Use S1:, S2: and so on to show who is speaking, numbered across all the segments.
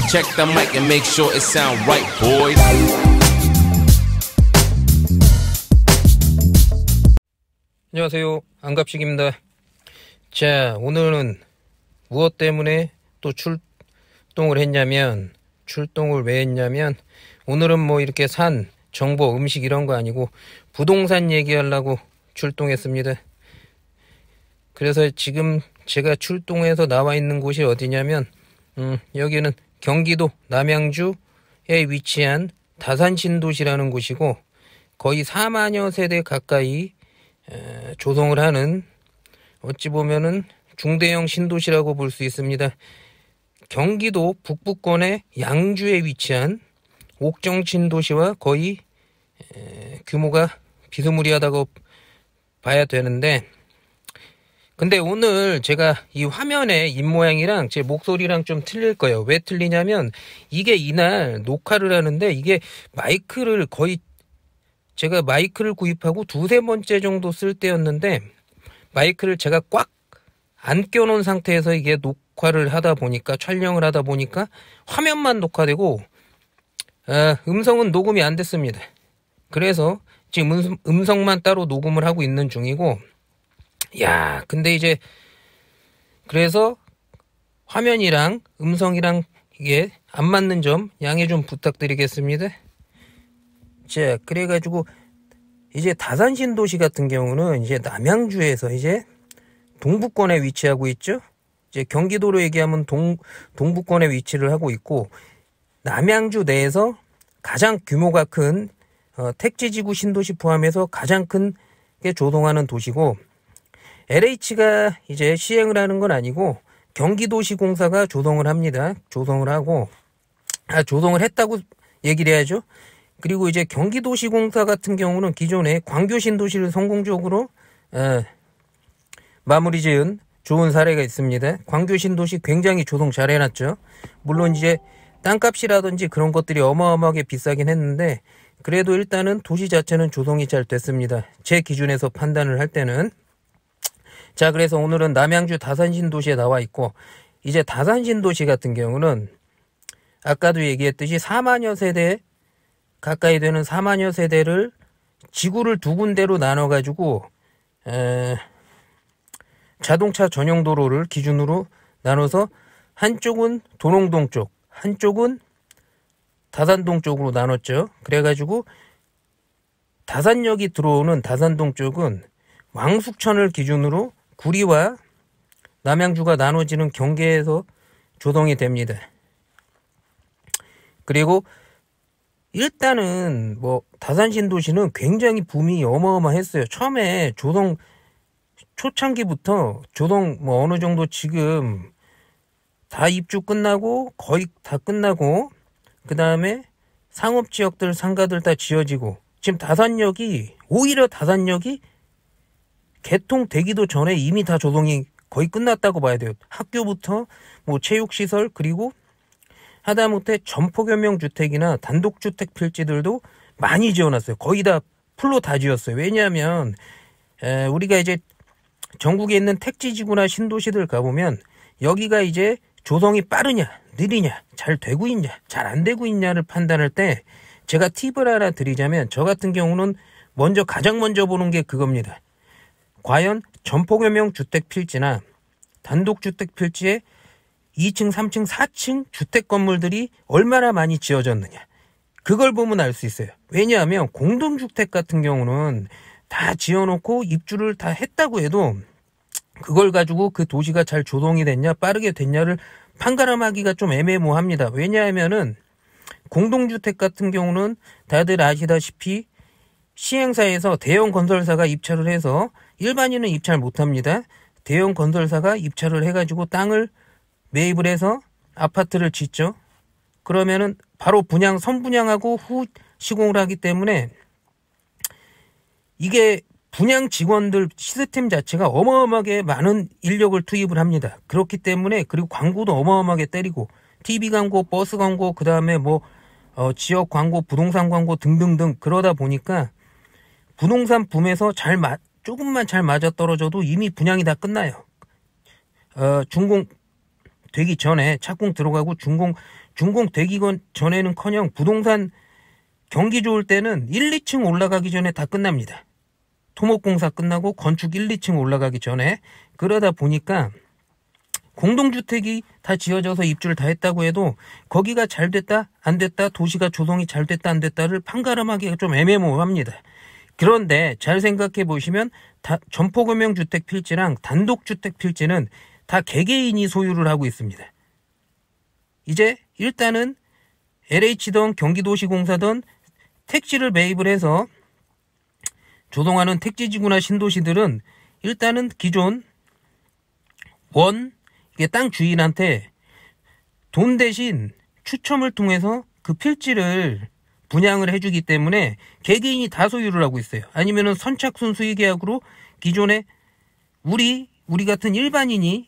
S1: Check the mic and make sure it sound right, boys.
S2: 안녕하세요, 안갑식입니다. 자, 오늘은 무엇 때문에 또 출동을 했냐면, 출동을 왜 했냐면, 오늘은 뭐 이렇게 산, 정보, 음식 이런 거 아니고 부동산 얘기하려고 출동했습니다. 그래서 지금 제가 출동해서 나와 있는 곳이 어디냐면, 여기는 경기도 남양주에 위치한 다산신도시라는 곳이고, 거의 4만여 세대 가까이 조성을 하는, 어찌 보면은 중대형 신도시라고 볼 수 있습니다. 경기도 북부권의 양주에 위치한 옥정 신도시와 거의 규모가 비스무리하다고 봐야 되는데, 근데 오늘 제가 이 화면에 입모양이랑 제 목소리랑 좀 틀릴 거예요. 왜 틀리냐면, 이게 이날 녹화를 하는데, 이게 마이크를 거의, 제가 마이크를 구입하고 두세 번째 정도 쓸 때였는데, 마이크를 제가 꽉 안 껴놓은 상태에서 이게 녹화를 하다 보니까, 촬영을 하다 보니까 화면만 녹화되고 음성은 녹음이 안 됐습니다. 그래서 지금 음성만 따로 녹음을 하고 있는 중이고, 야, 근데 이제 그래서 화면이랑 음성이랑 이게 안 맞는 점 양해 좀 부탁드리겠습니다. 자, 그래가지고 이제 다산신도시 같은 경우는 이제 남양주에서 이제 동부권에 위치하고 있죠. 이제 경기도로 얘기하면 동부권에 위치를 하고 있고, 남양주 내에서 가장 규모가 큰 택지지구 신도시 포함해서 가장 큰 게 조성하는 도시고, LH가 이제 시행을 하는 건 아니고 경기도시공사가 조성을 합니다. 조성을 하고, 조성을 했다고 얘기를 해야죠. 그리고 이제 경기도시공사 같은 경우는 기존에 광교신도시를 성공적으로 마무리 지은 좋은 사례가 있습니다. 광교신도시 굉장히 조성 잘 해놨죠. 물론 이제 땅값이라든지 그런 것들이 어마어마하게 비싸긴 했는데, 그래도 일단은 도시 자체는 조성이 잘 됐습니다. 제 기준에서 판단을 할 때는. 자, 그래서 오늘은 남양주 다산신도시에 나와 있고, 이제 다산신도시 같은 경우는 아까도 얘기했듯이 4만여 세대 가까이 되는 4만여 세대를 지구를 두 군데로 나눠가지고 자동차 전용 도로를 기준으로 나눠서, 한쪽은 도롱동 쪽, 한쪽은 다산동 쪽으로 나눴죠. 그래가지고 다산역이 들어오는 다산동 쪽은 왕숙천을 기준으로 구리와 남양주가 나눠지는 경계에서 조성이 됩니다. 그리고 일단은 뭐 다산신도시는 굉장히 붐이 어마어마했어요. 처음에 조성 초창기부터 조성 뭐 어느 정도 지금 다 입주 끝나고 거의 다 끝나고, 그 다음에 상업지역들 상가들 다 지어지고, 지금 오히려 다산역이 개통되기도 전에 이미 다 조성이 거의 끝났다고 봐야 돼요. 학교부터 뭐 체육시설, 그리고 하다못해 점포겸용 주택이나 단독주택 필지들도 많이 지어놨어요. 거의 다 풀로 다 지었어요. 왜냐하면 우리가 이제 전국에 있는 택지지구나 신도시들 가보면, 여기가 이제 조성이 빠르냐 느리냐, 잘 되고 있냐 잘 안 되고 있냐를 판단할 때, 제가 팁을 하나 드리자면, 저 같은 경우는 가장 먼저 보는 게 그겁니다. 과연 점포겸용 주택 필지나 단독주택 필지에 2층, 3층, 4층 주택 건물들이 얼마나 많이 지어졌느냐, 그걸 보면 알 수 있어요. 왜냐하면 공동주택 같은 경우는 다 지어놓고 입주를 다 했다고 해도 그걸 가지고 그 도시가 잘 조성이 됐냐 빠르게 됐냐를 판가름하기가 좀 애매모호합니다. 왜냐하면은 공동주택 같은 경우는 다들 아시다시피 시행사에서 대형 건설사가 입찰을 해서, 일반인은 입찰 못합니다. 대형 건설사가 입찰을 해가지고 땅을 매입을 해서 아파트를 짓죠. 그러면은 바로 선분양하고 후 시공을 하기 때문에 이게 분양 직원들 시스템 자체가 어마어마하게 많은 인력을 투입을 합니다. 그렇기 때문에, 그리고 광고도 어마어마하게 때리고, TV 광고, 버스 광고, 그 다음에 뭐 지역 광고, 부동산 광고 등등등, 그러다 보니까 부동산 붐에서 조금만 잘 맞아떨어져도 이미 분양이 다 끝나요. 되기 전에 착공 들어가고 준공 되기 전에는커녕 부동산 경기 좋을 때는 1, 2층 올라가기 전에 다 끝납니다. 토목공사 끝나고 건축 1, 2층 올라가기 전에. 그러다 보니까 공동주택이 다 지어져서 입주를 다 했다고 해도 거기가 잘 됐다 안 됐다, 도시가 조성이 잘 됐다 안 됐다를 판가름하기가 좀 애매모호합니다. 그런데 잘 생각해 보시면 전포금융주택 필지랑 단독주택 필지는 다 개개인이 소유를 하고 있습니다. 이제 일단은 LH든 경기도시공사든 택지를 매입을 해서 조성하는 택지지구나 신도시들은 일단은 기존 이게 땅 주인한테 돈 대신 추첨을 통해서 그 필지를 분양을 해주기 때문에 개개인이 다 소유를 하고 있어요. 아니면은 선착순 수의 계약으로 기존에 우리 같은 일반인이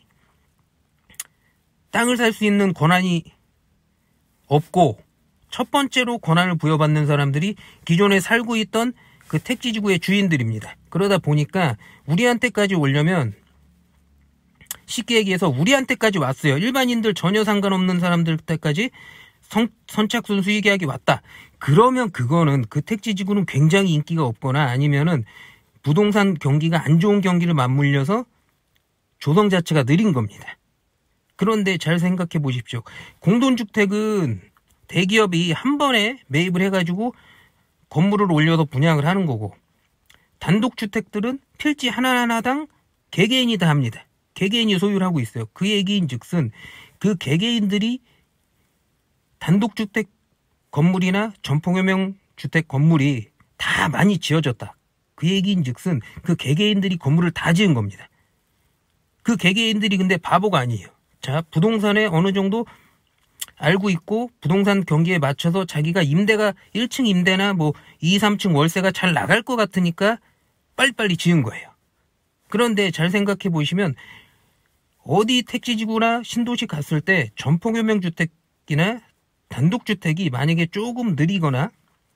S2: 땅을 살 수 있는 권한이 없고, 첫 번째로 권한을 부여받는 사람들이 기존에 살고 있던 그 택지지구의 주인들입니다. 그러다 보니까 우리한테까지 오려면, 쉽게 얘기해서 우리한테까지 왔어요. 일반인들 전혀 상관없는 사람들한테까지 선착순 수의 계약이 왔다. 그러면 그거는 그 택지지구는 굉장히 인기가 없거나 아니면은 부동산 경기가 안 좋은 경기를 맞물려서 조성 자체가 느린 겁니다. 그런데 잘 생각해 보십시오. 공동주택은 대기업이 한 번에 매입을 해가지고 건물을 올려서 분양을 하는 거고, 단독주택들은 필지 하나하나당 개개인이 다 합니다. 개개인이 소유를 하고 있어요. 그 얘기인 즉슨 그 개개인들이 단독주택 건물이나 전포금융 주택 건물이 다 많이 지어졌다. 그 얘기인 즉슨 그 개개인들이 건물을 다 지은 겁니다. 그 개개인들이 근데 바보가 아니에요. 자, 부동산에 어느 정도 알고 있고 부동산 경기에 맞춰서 자기가 임대가 1층 임대나 뭐 2, 3층 월세가 잘 나갈 것 같으니까 빨리빨리 지은 거예요. 그런데 잘 생각해 보시면 어디 택지지구나 신도시 갔을 때 전포금융주택이나 단독주택이 만약에 조금 느리거나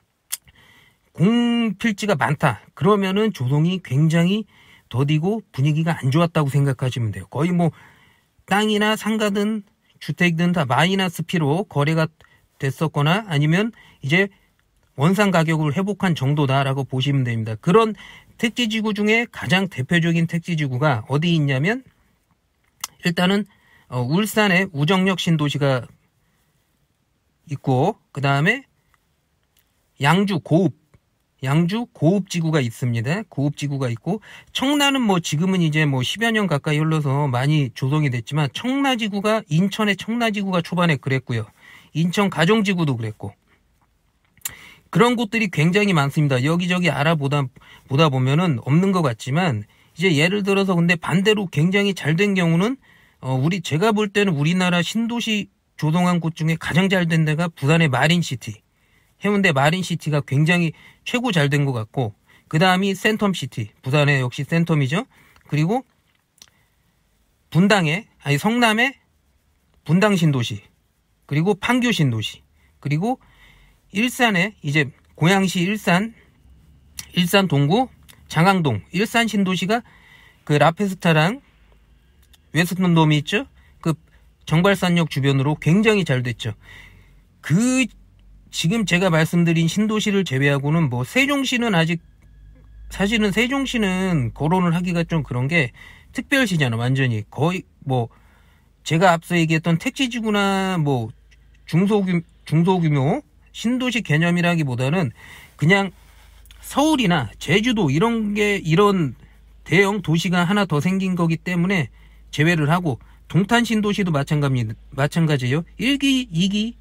S2: 공필지가 많다. 그러면은 조성이 굉장히 더디고 분위기가 안 좋았다고 생각하시면 돼요. 거의 뭐 땅이나 상가든 주택이든 다 마이너스 P로 거래가 됐었거나 아니면 이제 원상 가격을 회복한 정도다라고 보시면 됩니다. 그런 택지지구 중에 가장 대표적인 택지지구가 어디 있냐면 일단은 울산의 우정역 신도시가 있고, 그 다음에 양주 고읍지구가 있습니다. 고읍지구가 있고, 청라는 뭐 지금은 이제 뭐 10여 년 가까이 흘러서 많이 조성이 됐지만 청라지구가, 인천의 청라지구가 초반에 그랬고요. 인천 가정지구도 그랬고, 그런 곳들이 굉장히 많습니다. 여기저기 알아보다 보면은 없는 것 같지만, 이제 예를 들어서 근데 반대로 굉장히 잘 된 경우는 제가 볼 때는 우리나라 신도시 조성한 곳 중에 가장 잘 된 데가 부산의 마린시티, 해운대 마린시티가 굉장히 최고 잘 된 것 같고, 그 다음이 센텀시티, 부산의 역시 센텀이죠. 그리고 성남의 분당신도시, 그리고 판교신도시, 그리고 일산의 이제 고양시 일산 동구 장항동 일산신도시가 그 라페스타랑 웨스턴돔이 있죠. 그 정발산역 주변으로 굉장히 잘 됐죠. 지금 제가 말씀드린 신도시를 제외하고는 뭐 세종시는 아직, 사실은 세종시는 거론을 하기가 좀 그런 게 특별시잖아. 완전히 거의 뭐 제가 앞서 얘기했던 택지지구나 뭐 중소규모 신도시 개념이라기보다는 그냥 서울이나 제주도 이런 대형 도시가 하나 더 생긴 거기 때문에 제외를 하고, 동탄 신도시도 마찬가지예요. 1기, 2기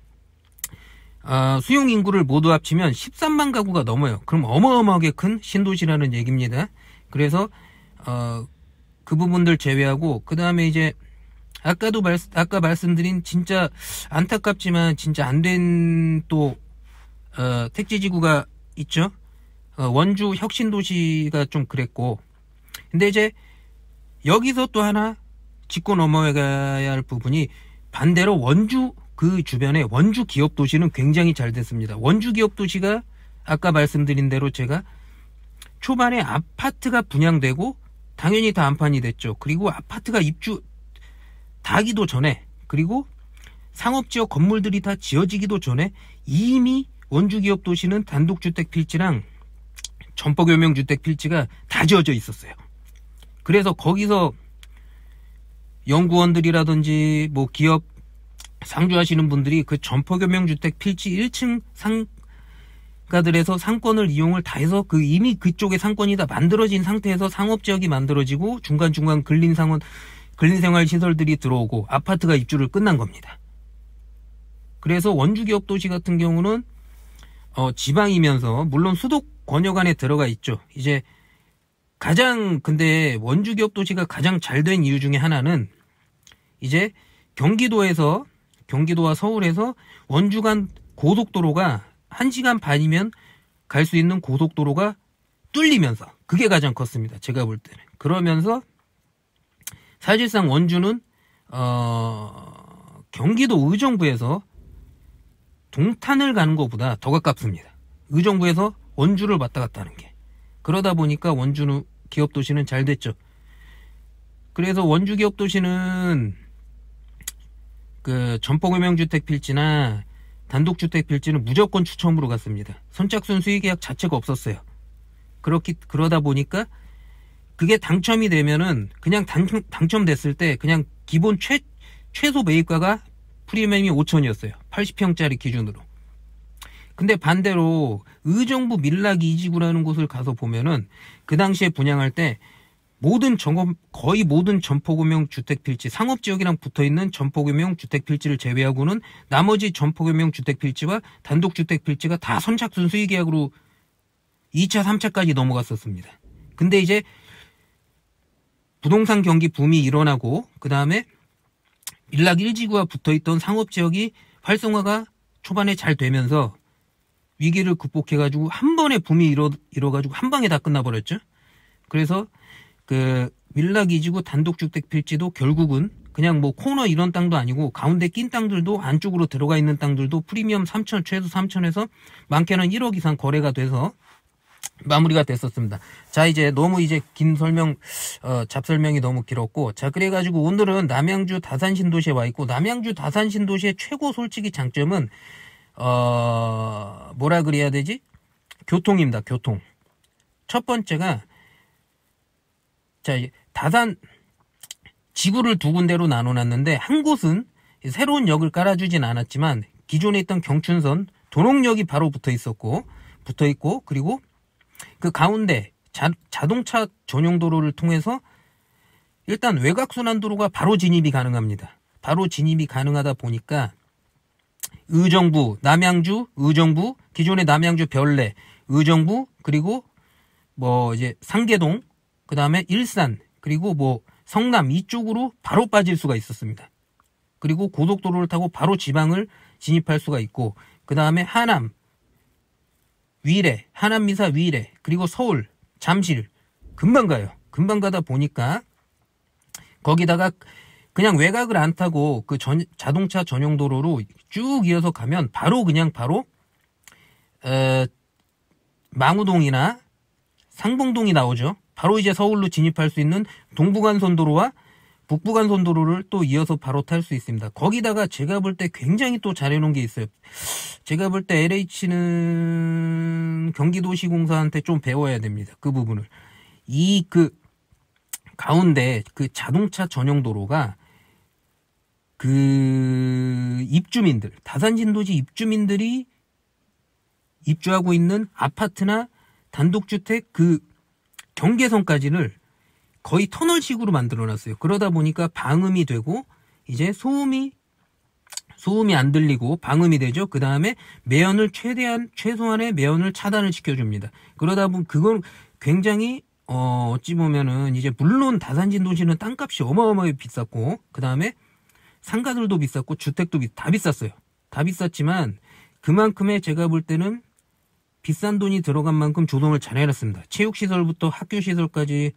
S2: 수용 인구를 모두 합치면 13만 가구가 넘어요. 그럼 어마어마하게 큰 신도시라는 얘기입니다. 그래서 그 부분들 제외하고, 그 다음에 이제 아까 말씀드린 진짜 안타깝지만 진짜 안 된 또 택지지구가 있죠. 원주 혁신도시가 좀 그랬고, 근데 이제 여기서 또 하나 짚고 넘어가야 할 부분이 반대로 원주 그 주변에 원주 기업도시는 굉장히 잘 됐습니다. 원주 기업도시가 아까 말씀드린 대로 제가 초반에 아파트가 분양되고 당연히 다 안판이 됐죠. 그리고 아파트가 다기도 전에, 그리고 상업지역 건물들이 다 지어지기도 전에 이미 원주기업 도시는 단독주택 필지랑 전포교명주택 필지가 다 지어져 있었어요. 그래서 거기서 연구원들이라든지 뭐 기업 상주하시는 분들이 그 전포교명주택 필지 1층 상가들에서 상권을 이용을 다 해서 그 이미 그쪽에 상권이 다 만들어진 상태에서 상업지역이 만들어지고 중간중간 근린생활 시설들이 들어오고 아파트가 입주를 끝난 겁니다. 그래서 원주기업 도시 같은 경우는 지방이면서 물론 수도권역 안에 들어가 있죠. 이제 근데 원주기업 도시가 가장 잘 된 이유 중에 하나는 이제 경기도와 서울에서 원주 간 고속도로가 1시간 반이면 갈 수 있는 고속도로가 뚫리면서 그게 가장 컸습니다. 제가 볼 때는. 그러면서 사실상 원주는 경기도 의정부에서 동탄을 가는 것보다 더 가깝습니다. 의정부에서 원주를 왔다 갔다 하는 게. 그러다 보니까 원주 기업도시는 잘 됐죠. 그래서 원주 기업도시는 그 전포금융주택 필지나 단독주택 필지는 무조건 추첨으로 갔습니다. 선착순 수의계약 자체가 없었어요. 그러다 보니까 그게 당첨이 되면은 그냥 당첨됐을 때 그냥 기본 최소 매입가가 프리미엄이 5천이었어요. 80평짜리 기준으로. 근데 반대로 의정부 밀락 2지구라는 곳을 가서 보면은 그 당시에 분양할 때 거의 모든 전포금융 주택 필지, 상업지역이랑 붙어있는 전포금융 주택 필지를 제외하고는 나머지 전포금융 주택 필지와 단독주택 필지가 다 선착순 수의계약으로 2차, 3차까지 넘어갔었습니다. 근데 이제 부동산 경기 붐이 일어나고 그 다음에 밀락 1지구와 붙어있던 상업지역이 활성화가 초반에 잘 되면서 위기를 극복해가지고 한 번에 붐이 일어가지고 한 방에 다 끝나버렸죠. 그래서 그 밀락 2지구 단독주택 필지도 결국은 그냥 뭐 코너 이런 땅도 아니고 가운데 낀 땅들도 안쪽으로 들어가 있는 땅들도 프리미엄 3천, 최소 3천에서 많게는 1억 이상 거래가 돼서 마무리가 됐었습니다. 자, 이제 너무 이제 긴 설명, 잡설명이 너무 길었고, 자, 그래가지고 오늘은 남양주 다산신도시에 와 있고, 남양주 다산신도시의 최고 솔직히 장점은, 뭐라 그래야 되지? 교통입니다, 교통. 첫 번째가, 자, 다산, 지구를 두 군데로 나눠놨는데, 한 곳은 새로운 역을 깔아주진 않았지만, 기존에 있던 경춘선, 도롱역이 바로 붙어 있고, 그리고 그 가운데 자동차 전용 도로를 통해서 일단 외곽순환도로가 바로 진입이 가능합니다. 바로 진입이 가능하다 보니까 의정부, 남양주, 의정부, 기존의 남양주 별내, 의정부, 그리고 뭐 이제 상계동, 그 다음에 일산, 그리고 뭐 성남 이쪽으로 바로 빠질 수가 있었습니다. 그리고 고속도로를 타고 바로 지방을 진입할 수가 있고, 그 다음에 하남, 위례, 하남미사 위례, 그리고 서울, 잠실, 금방 가요. 금방 가다 보니까 거기다가 그냥 외곽을 안 타고 그 자동차 전용 도로로 쭉 이어서 가면 바로 망우동이나 상봉동이 나오죠. 바로 이제 서울로 진입할 수 있는 동부간선도로와 북부간선도로를 또 이어서 바로 탈 수 있습니다. 거기다가 제가 볼 때 굉장히 또 잘해놓은 게 있어요. 제가 볼 때 LH는 경기도시공사한테 좀 배워야 됩니다. 그 부분을. 그 가운데 그 자동차 전용 도로가 그 입주민들, 다산신도시 입주민들이 입주하고 있는 아파트나 단독주택 그 경계선까지를 거의 터널식으로 만들어놨어요. 그러다 보니까 방음이 되고 이제 소음이 안 들리고 방음이 되죠. 그 다음에 최소한의 매연을 차단을 시켜줍니다. 그러다 보면 그건 굉장히 어찌 보면은 이제 물론 다산신도시는 땅값이 어마어마하게 비쌌고 그 다음에 상가들도 비쌌고 주택도 다 비쌌어요. 다 비쌌지만 그만큼의 제가 볼 때는 비싼 돈이 들어간 만큼 조성을 잘 해놨습니다. 체육시설부터 학교시설까지.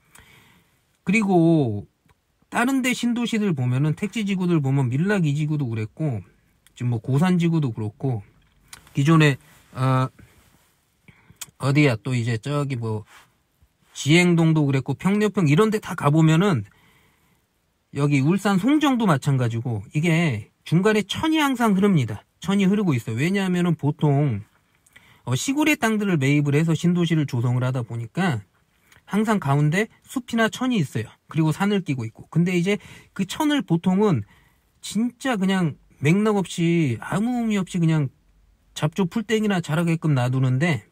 S2: 그리고 다른 데 신도시들 보면은 택지지구들 보면 밀락 2지구도 그랬고 지금 뭐 고산지구도 그렇고 기존에 어디야 또 이제 저기 뭐 지행동도 그랬고 평려평 이런 데 다 가보면은 여기 울산 송정도 마찬가지고 이게 중간에 천이 항상 흐릅니다. 천이 흐르고 있어요. 왜냐하면은 보통 시골의 땅들을 매입을 해서 신도시를 조성을 하다 보니까 항상 가운데 숲이나 천이 있어요. 그리고 산을 끼고 있고. 근데 이제 그 천을 보통은 진짜 그냥 맥락 없이 아무 의미 없이 그냥 잡초 풀떼기나 자라게끔 놔두는데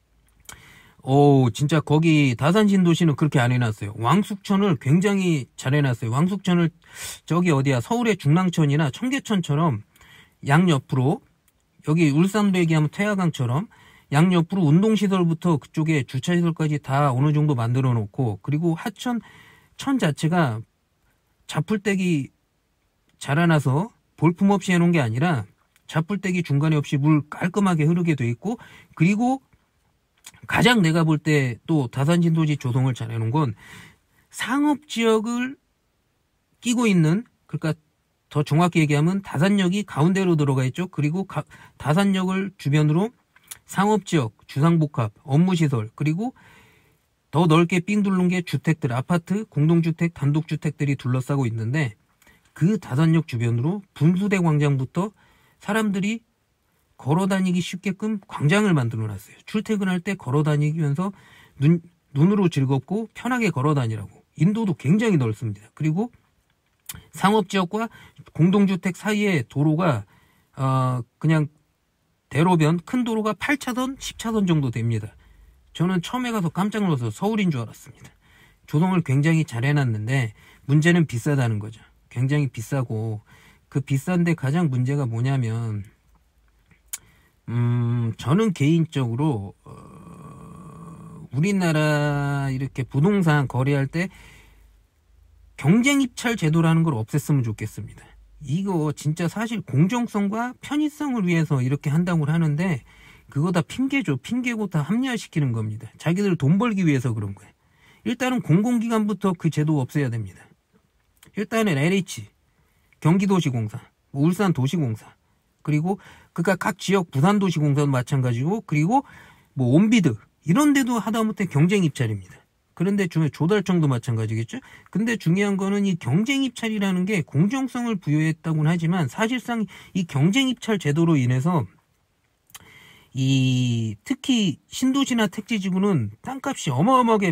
S2: 진짜 거기 다산 신도시는 그렇게 안 해놨어요. 왕숙천을 굉장히 잘 해놨어요. 왕숙천을 저기 어디야 서울의 중랑천이나 청계천처럼 양옆으로 여기 울산도 얘기하면 태화강처럼 양옆으로 운동시설부터 그쪽에 주차시설까지 다 어느 정도 만들어 놓고 그리고 하천 천 자체가 자풀떼기 자라나서 볼품없이 해놓은 게 아니라 자풀떼기 중간에 없이 물 깔끔하게 흐르게 돼 있고 그리고 가장 내가 볼 때 또 다산신도시 조성을 잘 해놓은 건 상업지역을 끼고 있는 그러니까 더 정확히 얘기하면 다산역이 가운데로 들어가 있죠. 그리고 다산역을 주변으로 상업지역, 주상복합, 업무시설 그리고 더 넓게 삥 둘른 게 주택들, 아파트, 공동주택, 단독주택들이 둘러싸고 있는데 그 다산역 주변으로 분수대 광장부터 사람들이 걸어다니기 쉽게끔 광장을 만들어놨어요. 출퇴근할 때 걸어다니면서 눈으로 즐겁고 편하게 걸어다니라고. 인도도 굉장히 넓습니다. 그리고 상업지역과 공동주택 사이에 도로가 그냥 대로변 큰 도로가 8차선, 10차선 정도 됩니다. 저는 처음에 가서 깜짝 놀라서 서울인 줄 알았습니다. 조성을 굉장히 잘 해놨는데 문제는 비싸다는 거죠. 굉장히 비싸고 그 비싼데 가장 문제가 뭐냐면 저는 개인적으로 우리나라 이렇게 부동산 거래할 때 경쟁 입찰 제도라는 걸 없앴으면 좋겠습니다. 이거 진짜 사실 공정성과 편의성을 위해서 이렇게 한다고 하는데 그거 다 핑계죠. 핑계고 다 합리화시키는 겁니다. 자기들 돈 벌기 위해서 그런 거예요. 일단은 공공기관부터 그 제도 없애야 됩니다. 일단은 LH, 경기도시공사, 울산도시공사 그리고 그러니까 각 지역 부산도시공사도 마찬가지고 그리고 뭐 온비드 이런 데도 하다못해 경쟁 입찰입니다. 그런데 중에 조달청도 마찬가지겠죠. 근데 중요한 거는 이 경쟁 입찰이라는 게 공정성을 부여했다고는 하지만 사실상 이 경쟁 입찰 제도로 인해서 특히 신도시나 택지지구는 땅값이 어마어마하게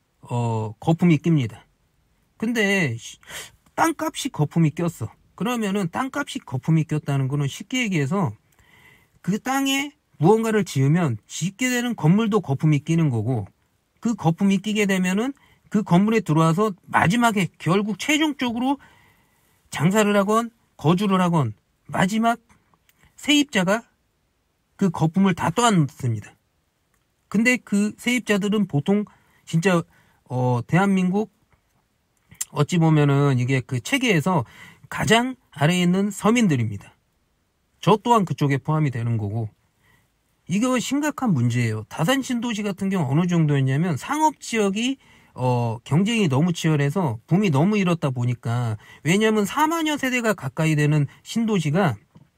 S2: 거품이 낍니다. 근데 땅값이 거품이 꼈어. 그러면은 땅값이 거품이 꼈다는 거는 쉽게 얘기해서 그 땅에 무언가를 지으면 짓게 되는 건물도 거품이 끼는 거고 그 거품이 끼게 되면은 그 건물에 들어와서 마지막에 결국 최종적으로 장사를 하건 거주를 하건 마지막 세입자가 그 거품을 다 떠안습니다. 근데 그 세입자들은 보통 진짜 대한민국 어찌 보면은 이게 그 체계에서 가장 아래에 있는 서민들입니다. 저 또한 그쪽에 포함이 되는 거고 이거 심각한 문제예요. 다산 신도시 같은 경우 어느 정도였냐면 상업지역이 경쟁이 너무 치열해서 붐이 너무 일었다 보니까 왜냐하면 4만여 세대가 가까이 되는 신도시가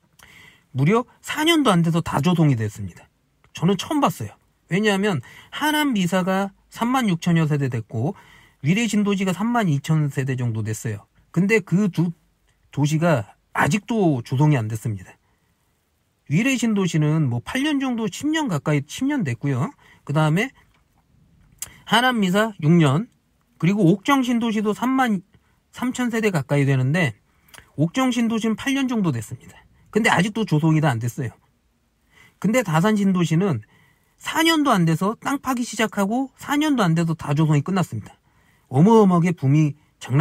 S2: 무려 4년도 안 돼서 다 조성이 됐습니다. 저는 처음 봤어요. 왜냐하면 하남 미사가 3만 6천여 세대 됐고 위례 신도시가 3만 2천 세대 정도 됐어요. 근데 그 두 도시가 아직도 조성이 안 됐습니다. 위례 신도시는 뭐 8년 정도 10년 가까이 10년 됐고요. 그 다음에 하남 미사 6년 그리고 옥정 신도시도 3만 3천 세대 가까이 되는데 옥정 신도시는 8년 정도 됐습니다. 근데 아직도 조성이 다 안 됐어요. 근데 다산 신도시는 4년도 안 돼서 땅 파기 시작하고 4년도 안 돼서 다 조성이 끝났습니다. 어마어마하게 붐이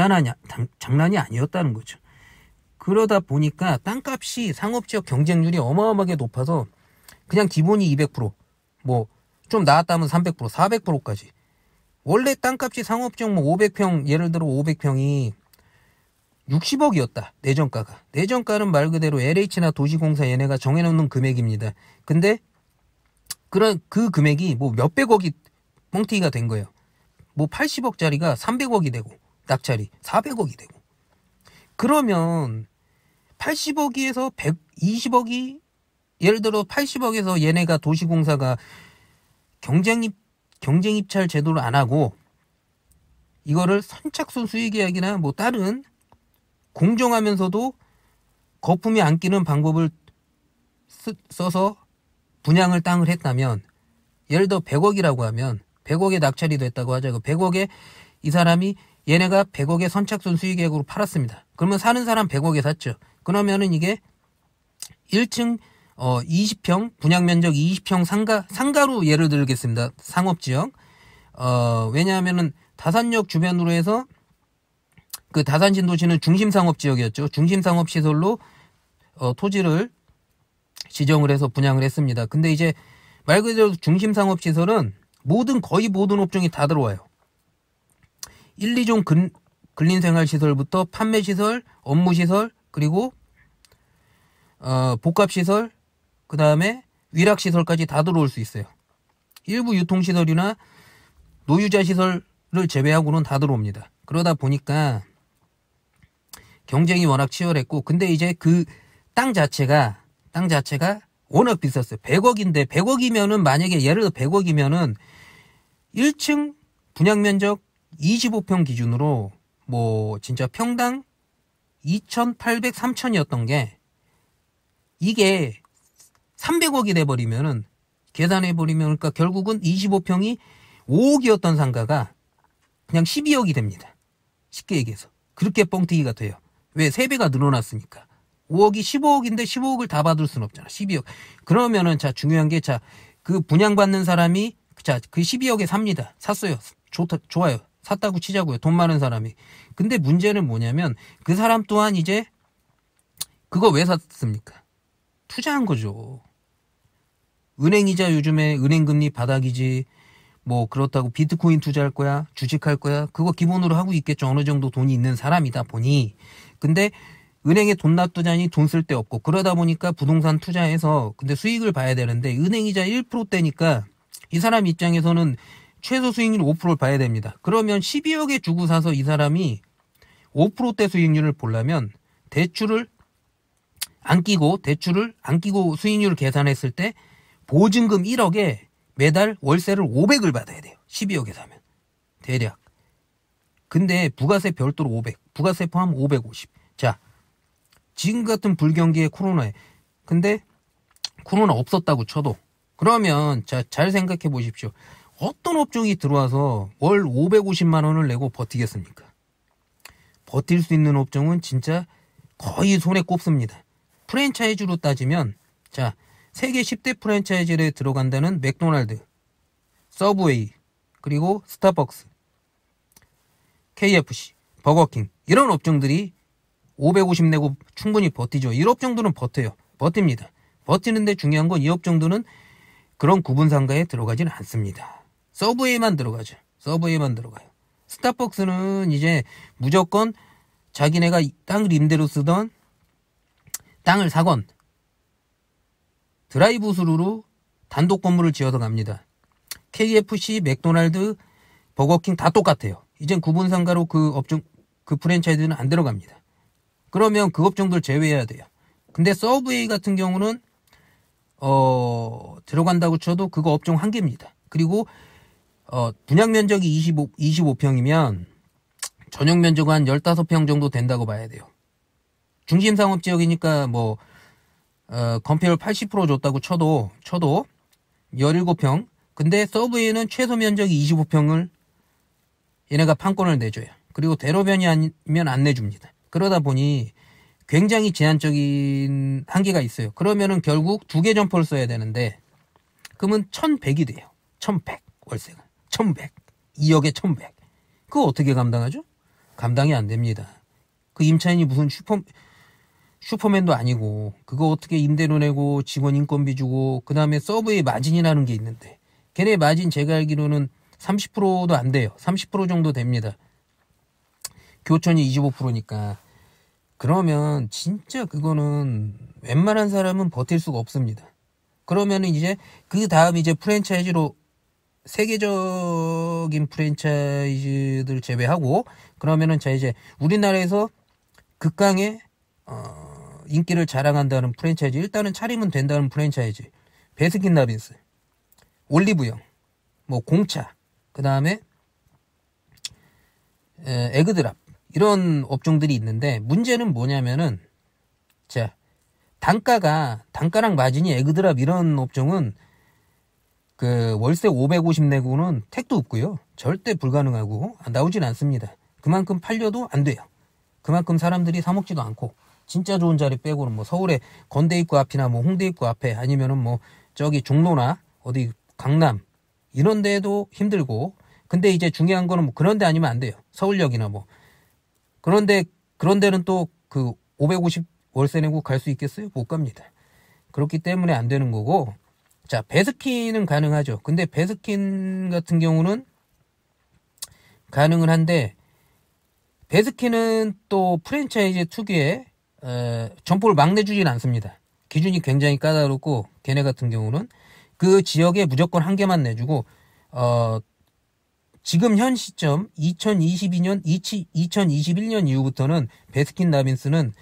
S2: 장난이 아니었다는 거죠. 그러다 보니까 땅값이 상업지역 경쟁률이 어마어마하게 높아서 그냥 기본이 200%, 뭐 좀 나았다면 300%, 400%까지. 원래 땅값이 상업지역 뭐 500평, 예를 들어 500평이 60억이었다. 내정가가. 내정가는 말 그대로 LH나 도시공사 얘네가 정해놓는 금액입니다. 근데 그 금액이 뭐 몇백억이 뻥튀기가 된 거예요. 뭐 80억짜리가 300억이 되고 낙찰이 400억이 되고. 그러면 80억에서 120억이 예를 들어 80억에서 얘네가 도시공사가 경쟁 입찰 제도를 안 하고 이거를 선착순 수익계약이나 뭐 다른 공정하면서도 거품이 안 끼는 방법을 써서 분양을 땅을 했다면, 예를 들어 100억이라고 하면 100억에 낙찰이 됐다고 하자. 그 100억에 이 사람이 얘네가 100억에 선착순 수익액으로 팔았습니다. 그러면 사는 사람 100억에 샀죠. 그러면은 이게 1층 20평 분양 면적 20평 상가로 예를 들겠습니다. 상업지역. 왜냐하면은 다산역 주변으로 해서 그 다산 신도시는 중심상업지역이었죠. 중심상업시설로 토지를 지정을 해서 분양을 했습니다. 근데 이제 말 그대로 중심상업시설은 거의 모든 업종이 다 들어와요. 1, 2종 근린생활시설부터 판매시설, 업무시설, 그리고 복합시설, 그 다음에 위락시설까지 다 들어올 수 있어요. 일부 유통시설이나 노유자시설을 제외하고는 다 들어옵니다. 그러다 보니까 경쟁이 워낙 치열했고, 근데 이제 그 땅 자체가 워낙 비쌌어요. 100억인데, 100억이면은 만약에 예를 들어 100억이면은 1층 분양면적 25평 기준으로 뭐 진짜 평당 2,800, 3,000이었던 게 이게 300억이 돼버리면은 계산해버리면 그러니까 결국은 25평이 5억이었던 상가가 그냥 12억이 됩니다. 쉽게 얘기해서. 그렇게 뻥튀기가 돼요. 왜? 3배가 늘어났으니까. 5억이 15억인데 15억을 다 받을 수는 없잖아. 12억. 그러면은 자 중요한 게 자 그 분양받는 사람이 자 그 12억에 삽니다. 샀어요. 좋아요. 샀다고 치자고요. 돈 많은 사람이. 근데 문제는 뭐냐면 그 사람 또한 이제 그거 왜 샀습니까? 투자한 거죠. 은행이자 요즘에 은행금리 바닥이지. 뭐 그렇다고 비트코인 투자할 거야, 주식할 거야, 그거 기본으로 하고 있겠죠. 어느 정도 돈이 있는 사람이다 보니. 근데 은행에 돈 놔두자니 돈 쓸 데 없고, 그러다 보니까 부동산 투자해서 근데 수익을 봐야 되는데 은행이자 1%대니까 이 사람 입장에서는 최소 수익률 5%를 봐야 됩니다. 그러면 12억에 주고 사서 이 사람이 5%대 수익률을 보려면 대출을 안 끼고 수익률을 계산했을 때 보증금 1억에 매달 월세를 500을 받아야 돼요. 12억에 사면. 대략. 근데 부가세 별도로 500. 부가세 포함 550. 자, 지금 같은 불경기에 코로나에. 근데 코로나 없었다고 쳐도. 그러면 자, 잘 생각해 보십시오. 어떤 업종이 들어와서 월 550만 원을 내고 버티겠습니까? 버틸 수 있는 업종은 진짜 거의 손에 꼽습니다. 프랜차이즈로 따지면 자, 세계 10대 프랜차이즈에 들어간다는 맥도날드, 서브웨이, 그리고 스타벅스, KFC, 버거킹 이런 업종들이 550 내고 충분히 버티죠. 이 업종들은 버팁니다. 버티는데 중요한 건 이 업종들은 그런 구분상가에 들어가지는 않습니다. 서브웨이만 들어가죠. 서브웨이만 들어가요. 스타벅스는 이제 무조건 자기네가 땅을 임대로 쓰던 땅을 사건 드라이브 스루로 단독 건물을 지어서 갑니다. KFC, 맥도날드, 버거킹 다 똑같아요. 이젠 구분상가로 그 업종, 그 프랜차이즈는 안 들어갑니다. 그러면 그 업종들 제외해야 돼요. 근데 서브웨이 같은 경우는 들어간다고 쳐도 그거 업종 한 개입니다. 그리고 분양 면적이 25평이면 전용 면적은 한 15평 정도 된다고 봐야 돼요. 중심 상업 지역이니까 뭐 건폐율 80% 줬다고 쳐도 17평. 근데 서브웨이는 최소 면적이 25평을 얘네가 판권을 내줘요. 그리고 대로변이 아니면 안 내줍니다. 그러다 보니 굉장히 제한적인 한계가 있어요. 그러면은 결국 2개 점포를 써야 되는데 그러면 1100이 돼요. 1100 월세가. 1100. 2억에 1100. 그거 어떻게 감당하죠? 감당이 안 됩니다. 그 임차인이 무슨 슈퍼맨도 아니고 그거 어떻게 임대료 내고 직원 인건비 주고 그 다음에 서브웨이 마진이라는 게 있는데 걔네 마진 제가 알기로는 30%도 안 돼요. 30% 정도 됩니다. 교촌이 25%니까. 그러면 진짜 그거는 웬만한 사람은 버틸 수가 없습니다. 그러면은 이제 그 다음 이제 프랜차이즈로 세계적인 프랜차이즈들 제외하고 그러면은 자 이제 우리나라에서 극강의 인기를 자랑한다는 프랜차이즈, 일단은 차리면 된다는 프랜차이즈, 베스킨라빈스, 올리브영, 뭐 공차, 그 다음에 에그드랍 이런 업종들이 있는데, 문제는 뭐냐면은, 자, 단가랑 마진이 에그드랍 이런 업종은 그 월세 550 내고는 택도 없고요. 절대 불가능하고 나오진 않습니다. 그만큼 팔려도 안 돼요. 그만큼 사람들이 사 먹지도 않고, 진짜 좋은 자리 빼고는 뭐 서울의 건대 입구 앞이나 뭐 홍대 입구 앞에, 아니면은 뭐 저기 종로나 어디 강남 이런 데도 힘들고. 근데 이제 중요한 거는 뭐 그런 데 아니면 안 돼요. 서울역이나 뭐 그런 데는 또 그 550 월세 내고 갈 수 있겠어요? 못 갑니다. 그렇기 때문에 안 되는 거고. 자, 베스킨은 가능하죠. 근데 베스킨 같은 경우는 가능은 한데, 베스킨은 또 프랜차이즈 특유의 점포를 막 내주진 않습니다. 기준이 굉장히 까다롭고, 걔네 같은 경우는 그 지역에 무조건 한 개만 내주고, 지금 현 시점 2022년, 2021년 이후부터는 베스킨 라빈스는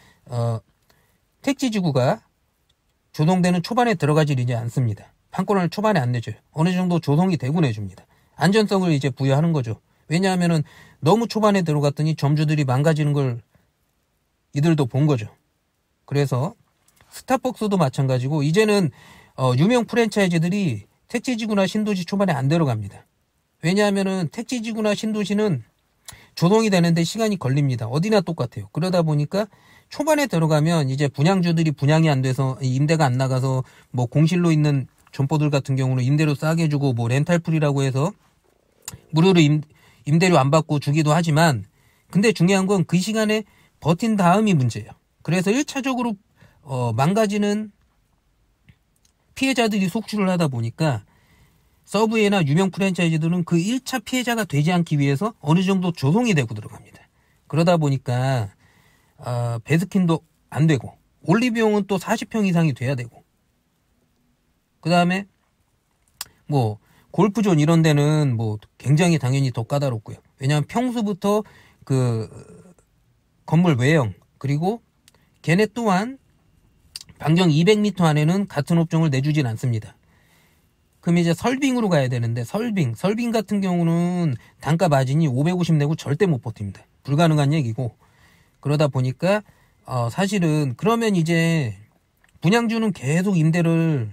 S2: 택지지구가 조성되는 초반에 들어가지지 않습니다. 판권을 초반에 안 내줘요. 어느 정도 조성이 되고 내줍니다. 안전성을 이제 부여하는 거죠. 왜냐하면은 너무 초반에 들어갔더니 점주들이 망가지는 걸 이들도 본 거죠. 그래서 스타벅스도 마찬가지고, 이제는 유명 프랜차이즈들이 택지지구나 신도시 초반에 안 들어갑니다. 왜냐하면은 택지지구나 신도시는 조성이 되는데 시간이 걸립니다. 어디나 똑같아요. 그러다 보니까 초반에 들어가면 이제 분양주들이 분양이 안 돼서, 임대가 안 나가서, 뭐 공실로 있는 점포들 같은 경우는 임대료 싸게 주고, 뭐 렌탈풀이라고 해서 무료로 임대료 안 받고 주기도 하지만, 근데 중요한 건 그 시간에 버틴 다음이 문제예요. 그래서 1차적으로 망가지는 피해자들이 속출을 하다 보니까, 서브웨이나 유명 프랜차이즈들은 그 1차 피해자가 되지 않기 위해서 어느 정도 조성이 되고 들어갑니다. 그러다 보니까 베스킨도 안 되고, 올리브영은 또 40평 이상이 돼야 되고, 그 다음에 뭐 골프존 이런 데는 뭐 굉장히 당연히 더 까다롭고요. 왜냐하면 평수부터 그 건물 외형, 그리고 걔네 또한 반경 200m 안에는 같은 업종을 내주진 않습니다. 그럼 이제 설빙으로 가야 되는데, 설빙 같은 경우는 단가 마진이 550 내고 절대 못 버팁니다. 불가능한 얘기고. 그러다 보니까 사실은 그러면 이제 분양주는 계속 임대를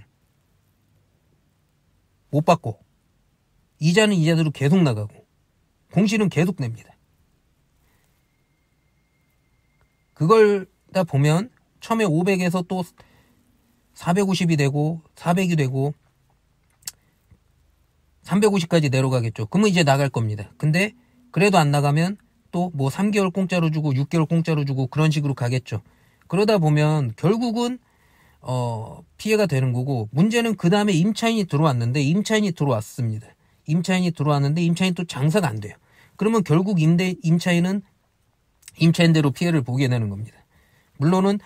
S2: 못 받고, 이자는 이자대로 계속 나가고, 공실은 계속 냅니다. 그걸 다 보면 처음에 500에서 또 450이 되고 400이 되고 350까지 내려가겠죠. 그러면 이제 나갈 겁니다. 근데 그래도 안 나가면 또 뭐 3개월 공짜로 주고 6개월 공짜로 주고 그런 식으로 가겠죠. 그러다 보면 결국은 피해가 되는 거고, 문제는 그 다음에 임차인이 들어왔는데, 임차인이 들어왔는데 임차인 또 장사가 안 돼요. 그러면 결국 임차인은 임차인대로 피해를 보게 되는 겁니다. 물론은